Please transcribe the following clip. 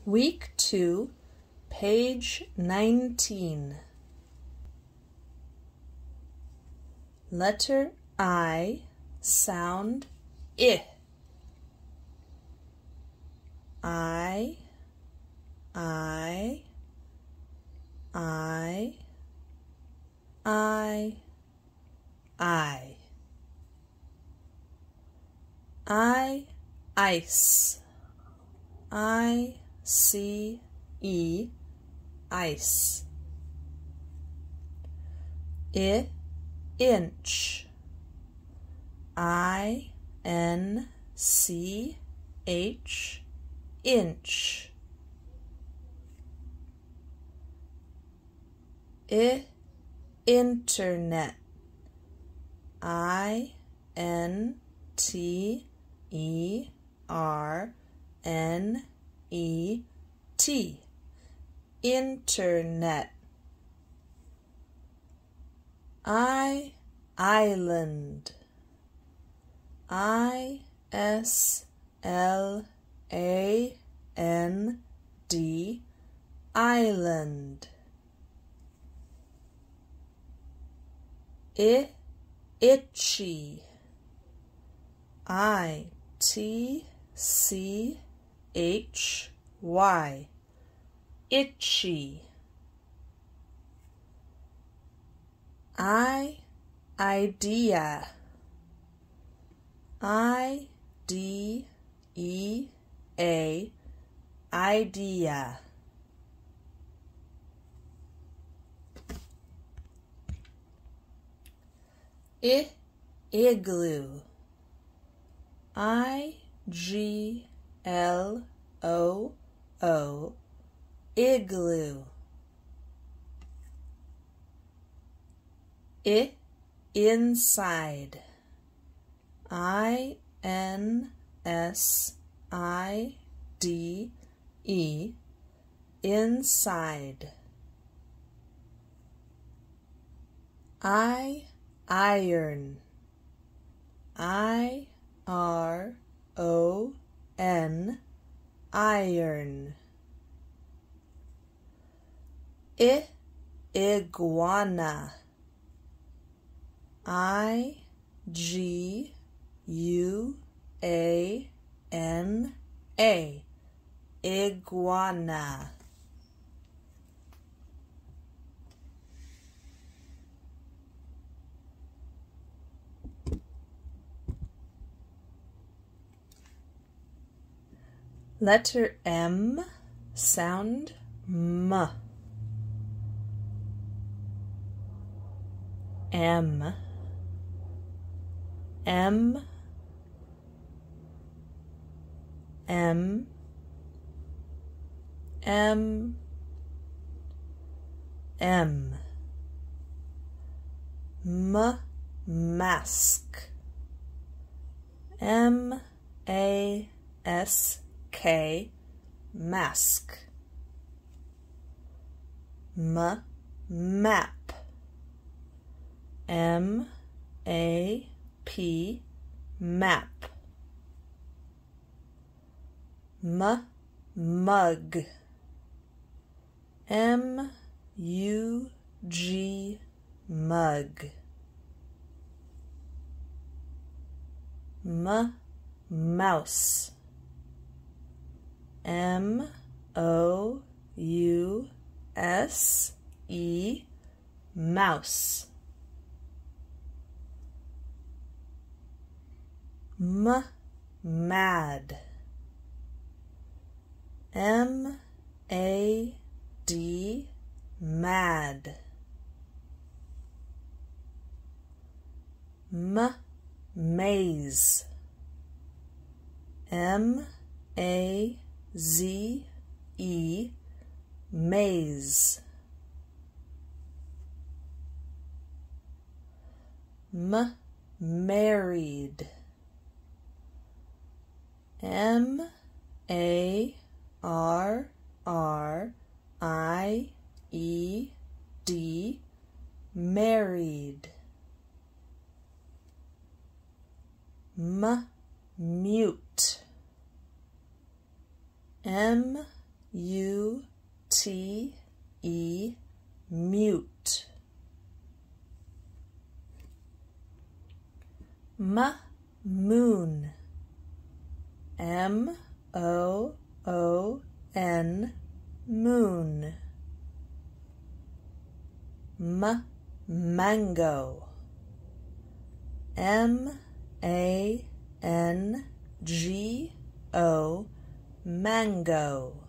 Week 2, page 19. Letter I, sound I. I, I, I, I, I. Ice. I-C-E, ice. Inch. I-N-C-H, inch. Internet. I-N-T-E-R-N-E-T, internet. Island. I-S-L-A-N-D, island. Itchy. I-T-C-H-Y, itchy. Idea. I-D-E-A, idea. Igloo. I-G-L-O-O, igloo. Inside. I-N-S-I-D-E, inside. Iron. I-R-O-N, iron. Iguana. I-G-U-A-N-A, iguana. Letter M, sound M. M, M, M, M, M. Mask. M-A-S-K, mask. Map. M-A-P, map. Mug. M-U-G, mug. Mouse. M-O-U-S-E, mouse. Mad. M-A-D, mad. Maze. M-A-Z-E, maze. Married. M-A-R-R-I-E-D, married. Mute. M M-U-T-E, mute. Moon. M-O-O-N, moon. Mango. M-A-N-G-O, mango.